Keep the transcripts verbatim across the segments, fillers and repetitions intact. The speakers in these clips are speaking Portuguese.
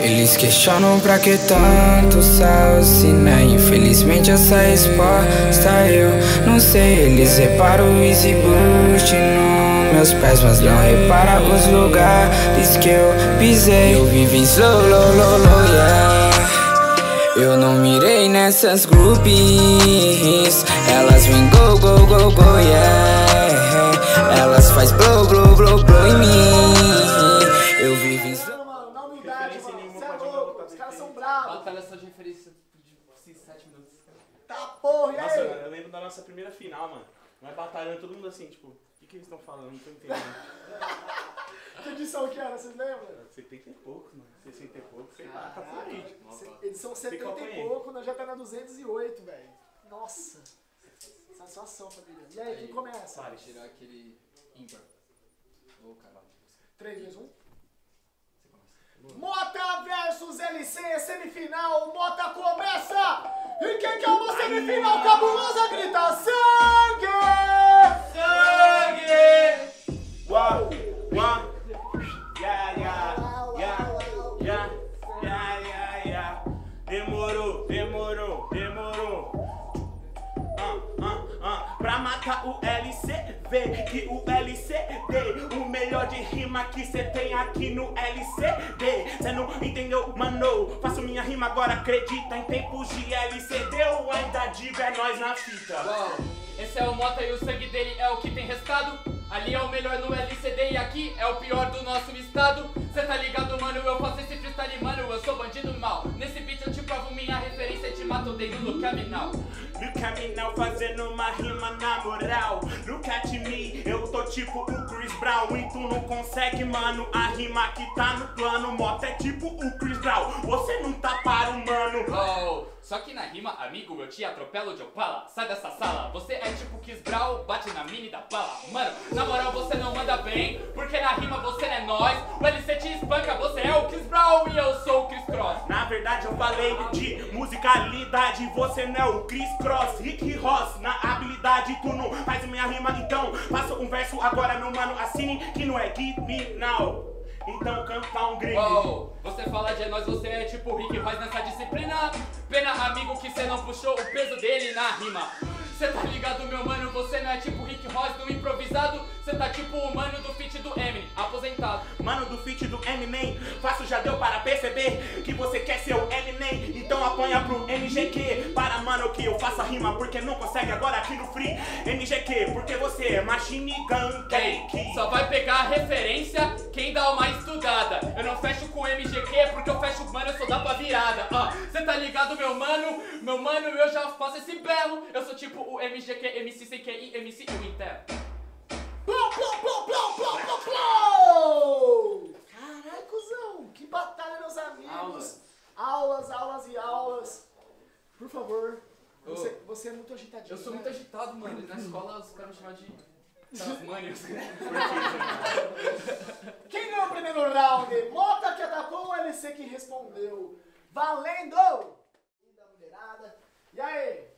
Eles questionam pra que tanto salse, né? Infelizmente essa resposta eu não sei. Eles reparam o easy boost nos meus pés, mas não repara os lugares que eu pisei. Eu vivo em slow, low, low, low, yeah. Eu não mirei nessas groupies. Elas vêm go, go, go, go, yeah. Elas faz blow, blow, blow, blow em mim. Eu vivo em slow. Mano, na humildade, mano, cê é louco, os caras são bravos. Batalha só de referência de sete minutos. Tá porra, e Nossa, aí? mano, eu lembro da nossa primeira final, mano. Nós batalhando, todo mundo assim, tipo, o que, que eles estão falando? Não tô entendendo. Que edição que era, vocês lembram? setenta e pouco, mano. sessenta e pouco, sei lá, tá por aí. Tipo, Edição setenta e pouco, nós já tá na duzentos e oito, velho. Nossa. Satisfação, família. E aí, quem começa? Vai tirar aquele ímpar. Ô, caralho. três, dois, um. Mota versus L C, semifinal. Mota começa! E quem que é uma semifinal cabulosa grita sangue! Sangue! Uau, uau. Ya, ya, ya, ya, ya, ya, ya. Demorou, demorou, demorou. Ah, ah, ah. Pra matar o L C, vê que o L C D, o melhor de rima que cê tem aqui no L C D. Cê não entendeu, mano? Faço minha rima agora, acredita em tempos de L C D ou ainda digo é nós na fita. Uau, esse é o Mota e o sangue dele é o que tem restado. Ali é o melhor no L C D e aqui é o pior do nosso estado. Cê tá ligado, mano? Eu faço esse freestyle, mano, eu sou bandido mal. Nesse beat eu te provo minha referência, te mato, dei no Look at me now. Look at me now, fazendo uma rima na moral. Look at me, eu tô tipo o Chris Brown e tu não consegue, mano. A rima que tá no plano, Mota é tipo o Chris Brown. Você não tá para o mano. Oh, só que na rima, amigo, eu te atropelo de Opala. Sai dessa sala, você é tipo Chris Brown, bate na mini da bala. Mano, na moral você não manda bem, porque na rima você não é nós. O L C te espanca, você é o Chris Brown e eu sou o Chris Cross. Na verdade eu falei de musicalidade, você não é o Chris Cross, Rick Ross. Na habilidade tu não faz minha rima, então faça um verso agora, meu mano, assine que não é Give Me Now. Então canta um gringo. Oh, você fala de nós, você é tipo Rick Ross nessa disciplina. Pena, amigo, que cê não puxou o peso dele na rima. Cê tá ligado, meu mano, você não é tipo Rick Ross no improvisado. Cê tá tipo o mano do feat do Eminem, aposentado. Mano do feat do Eminem, fácil já deu para perceber que você quer ser o Eminem. Então apanha pro M G Q, para mano que eu faça rima, porque não consegue agora aqui no free. M G Q, porque você é Machine Gun Cake. Só vai pegar a referência quem dá uma estudada. Eu não fecho com o M G Q porque eu fecho, mano, eu só dá pra virada. Ah, cê tá ligado, meu mano? Meu mano, eu já faço esse berro. Eu sou tipo o M G Q, M C C Q I, M C eu enterro. Plou, plou, plou, plou, plou, plou, plou! Caralho, cuzão! Que batalha, meus amigos! Aulas. Aulas, aulas e aulas. Por favor, Ô. você, você é muito agitadinho. Eu sou né? muito agitado, mano. E na escola os caras me chamam de Tasmanias. Quem ganhou o primeiro round? Mota que atacou ou L C que respondeu? Valendo! E da mulherada. E aí?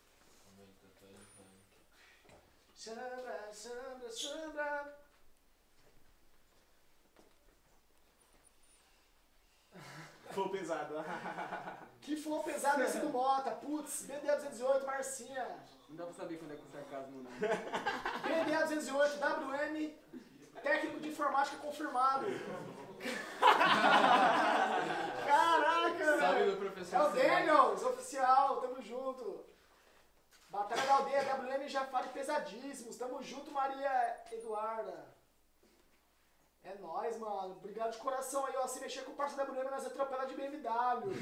Sandra, Sandra, Sandra. Foi pesado. Que flow pesado esse do Mota. Putz, B D duzentos e oito, Marcinha. Não dá pra saber quando é que o sarcasmo não. B D duzentos e oito, W M, técnico de informática confirmado. Caraca, Salve velho. do professor. É o Silvano. Daniels, oficial, tamo junto. Batalha da Aldeia, W M já fala pesadíssimos. Tamo junto, Maria Eduarda. É nóis, mano. Obrigado de coração aí, ó. Se mexer com o parceiro da W M, nós atropela de B M W.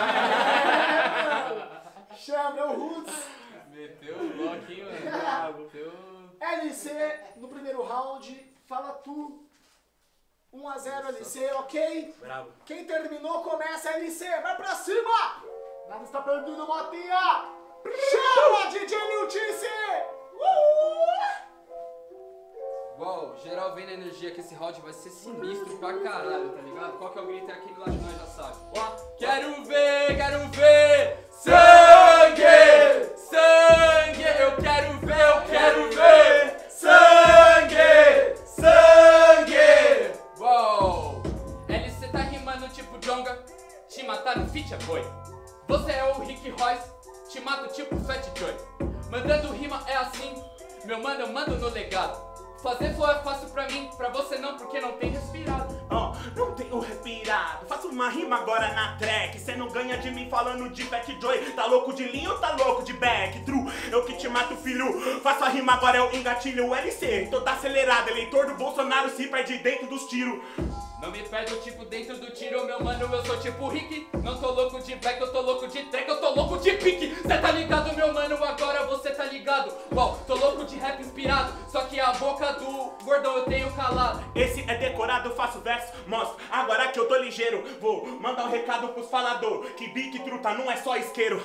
É, chama, é o Roots. Meteu o bloquinho, mano. Meteu... L C no primeiro round, fala tu. um a zero L C, ok? Bravo. Quem terminou começa, L C, vai pra cima! Nada está perdido, Motinha! Chama, D J Niltice! Uh! Uau, geral vem na energia que esse round vai ser sinistro pra caralho, tá ligado? Qual que é o grito? É aquele lá que nós já sabe. Ó, quero ver, quero ver! Sangue! Sangue! Eu quero ver, eu quero ver! Sangue! Sangue! Uau! L C tá rimando tipo Jonga. te matar no feat é boi. Você é o Rick Royce, te mato tipo Fat Joy. Mandando rima é assim, meu mano, eu mando no legado. Fazer flow é fácil pra mim, pra você não, porque não tem respirado. Ó, oh, não tenho respirado. Faço uma rima agora na track. Cê não ganha de mim falando de Fat Joy. Tá louco de linha ou tá louco de back? True, eu que te mato, filho. Faço a rima agora, eu engatilho o L C. Tô acelerado, eleitor do Bolsonaro se perde dentro dos tiros. Não me perde o tipo dentro do tiro, meu mano, eu sou tipo Rick. Não tô louco de back, eu tô louco de track, eu tô louco de pique. Cê tá ligado, meu mano, agora você tá ligado. Uau, tô louco de rap inspirado, só que a boca do gordão eu tenho calado. Esse é decorado, faço verso, mostro. Agora que eu tô ligeiro, vou mandar um recado pros falador. Que bique truta não é só isqueiro.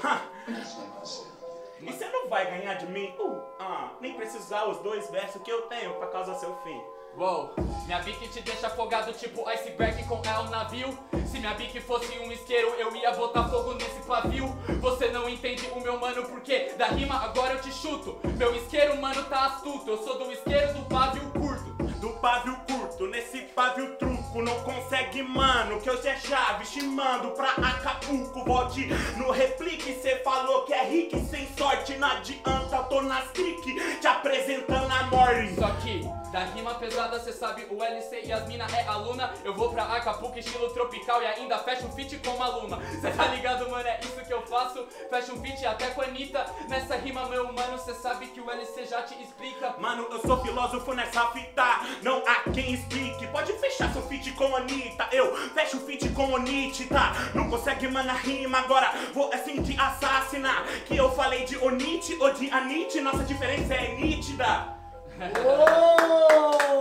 E cê não vai ganhar de mim? Uh, ah, nem precisar os dois versos que eu tenho pra causar seu fim. Uou, minha bique te deixa afogado tipo iceberg com El navio. Se minha bique fosse um isqueiro, eu ia botar fogo nesse pavio. Você não entende o meu mano, porque da rima agora eu te chuto. Meu isqueiro, mano, tá astuto. Eu sou do isqueiro do pavio curto. Do pavio curto, nesse pavio truco. Não consegue, mano, que hoje é chave. Te mando pra Acapulco. Volte no replique, cê falou que é rico sem sorte. Não adianta, tô nas trick, te apresentando a morte. Só que da rima pesada, cê sabe, o L C e as mina é aluna. Eu vou pra Acapulco, estilo tropical, e ainda fecho um feat com uma aluna. Cê tá ligado, mano, é isso que eu faço. Fecho um feat até com a Anitta. Nessa rima, meu mano, cê sabe que o L C já te explica. Mano, eu sou filósofo nessa fita, não há quem explique. Pode fechar seu feat com a Anitta, eu fecho o feat com o Nietzsche, tá? Não consegue, mano, a rima, agora vou assim te assassinar. Que eu falei de Onite ou de Anite, nossa diferença é nítida. Oh!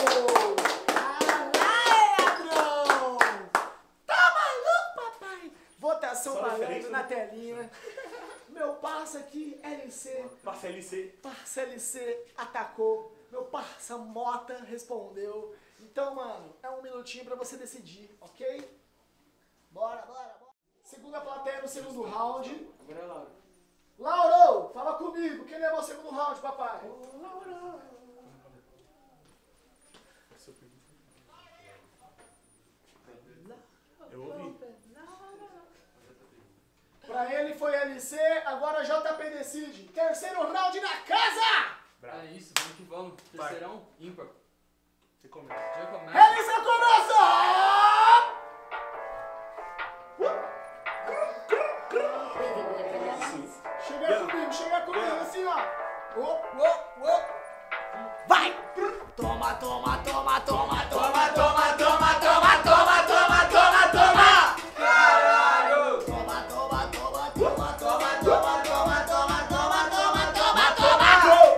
Caralho, ladrão! Tá maluco, papai? Votação Só valendo referência, na né? telinha. Meu parça aqui, L C. Passa L C. Parça L C atacou. Meu parça Mota respondeu. Então, mano, é um minutinho pra você decidir, ok? Bora, bora, bora. Segunda plateia no segundo round. Agora é Lauro. Lauro, fala comigo. Quem levou o segundo round, papai? Lauro. Eu ouvi. Pra ele foi L C, agora J P decide. Terceiro round na casa! É isso, vamos que vamos. Terceirão, ímpar. Você começa. Já começa. L C começa! Chega comigo, chega comigo, assim ó. Oh, oh, oh. Vai! Toma, toma, toma, toma, toma, toma, toma, toma, toma, toma, toma, toma! Caralho! Toma, toma, toma, toma, toma, toma, toma, toma, toma, toma, toma,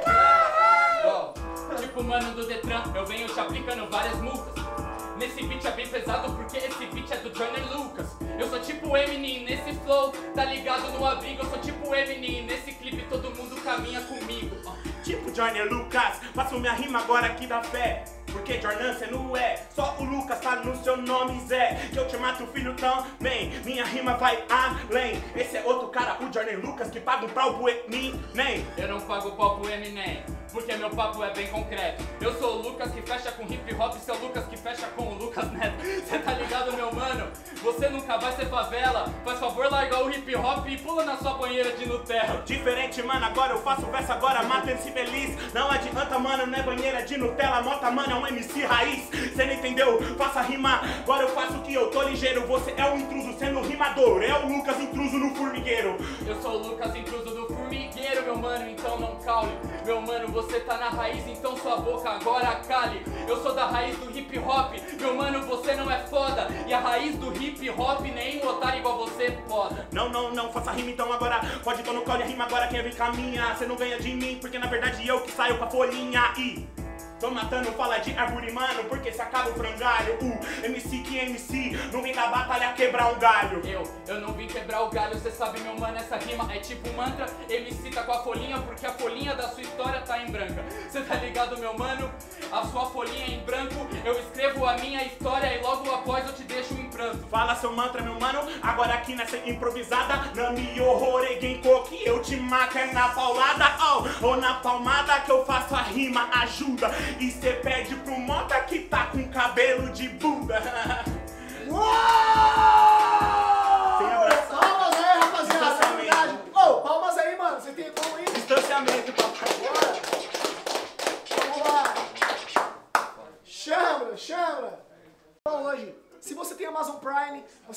toma! Ó, tipo mano do Detran, eu venho te aplicando várias multas. Nesse beat é bem pesado porque esse beat é do Johnny Lucas. Eu sou tipo Eminem nesse flow, tá ligado no abrigo. Eu sou tipo Eminem nesse clipe, todo mundo caminha comigo. Ó. Tipo Johnny Lucas, faço minha rima agora aqui da fé. Porque Jordan cê não é, só o Lucas tá no seu nome, Zé. Que eu te mato, filho, também, minha rima vai além. Esse é outro cara, o Jordan Lucas, que paga um pau pro Eminem. Eu não pago pau pro Eminem, porque meu papo é bem concreto. Eu sou o Lucas que fecha com hip hop, seu Lucas que fecha com o Lucas Neto. Cê tá ligado, meu mano? Você nunca vai ser favela. Faz favor largar o hip hop e pula na sua banheira de Nutella. Diferente, mano, agora eu faço verso, agora mata esse feliz. Não adianta, mano, não é banheira de Nutella. Mota, mano, é um M C raiz. Cê não entendeu? Faça rima, agora eu faço o que eu tô ligeiro. Você é um intruso sendo rimador, é o Lucas intruso no formigueiro. Eu sou o Lucas intruso do formigueiro, meu mano, então não caule. Meu mano, você tá na raiz, então sua boca agora cale. Eu sou da raiz do hip hop, meu mano, você não é foda. E a raiz do hip hop, nenhum otário igual você poda. Não, não, não, faça rima então agora. Pode tô no caule, a rima agora quem vem caminha. Cê não ganha de mim, porque na verdade eu que saio com a folhinha. E tô matando, fala de árvore, mano, porque se acaba o frangalho. O M C que M C, não vem da batalha quebrar um galho. Eu, eu não vim quebrar o galho, cê sabe, meu mano, essa rima é tipo mantra. M C tá com a folhinha, porque a folhinha da sua história tá em branca. Cê tá ligado, meu mano? A sua folhinha é em branco, eu escrevo a minha história e logo após eu te deixo em pranto. Fala seu mantra, meu mano, agora aqui nessa improvisada. Não me horrore, Genko, que eu te mato é na paulada. Oh, ou na palmada que eu faço a rima, ajuda. E cê pede pro Mota que tá com cabelo de Buda. Uou! Cê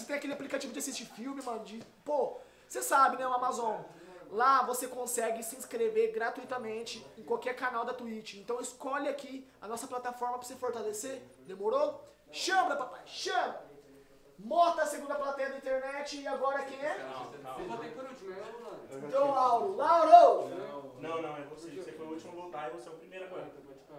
tem aquele aplicativo de assistir filme, mano, de... Pô, você sabe, né, o Amazon. Lá você consegue se inscrever gratuitamente em qualquer canal da Twitch. Então escolhe aqui a nossa plataforma pra você fortalecer. Demorou? Chama, papai, chama! Mota, a segunda plateia da internet. E agora quem é? Eu vou ter por último, é eu, mano. Então, Lauro. Lauro! Não, não, é você. Você foi o último a voltar e você é o primeiro agora.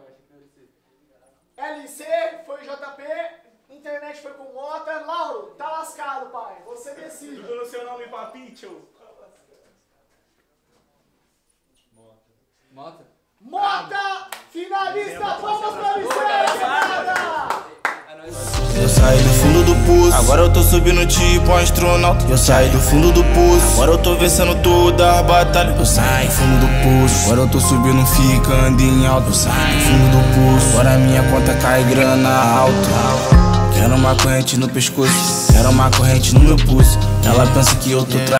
L C foi J P, internet foi com Mota. Lauro, tá lascado, pai. Você decide. Tudo no seu nome, papinho. Mota. Mota, finalista, palmas pra licença! Eu saí do fundo do poço, agora eu tô subindo tipo um astronauta. Eu saí do fundo do poço, agora eu tô vencendo toda a batalha. Eu saí do fundo do poço, agora eu tô subindo, ficando em alto. Eu saí do fundo do poço, agora minha conta cai grana alta. Quero uma corrente no pescoço, quero uma corrente no meu pulso. Ela pensa que eu tô tra...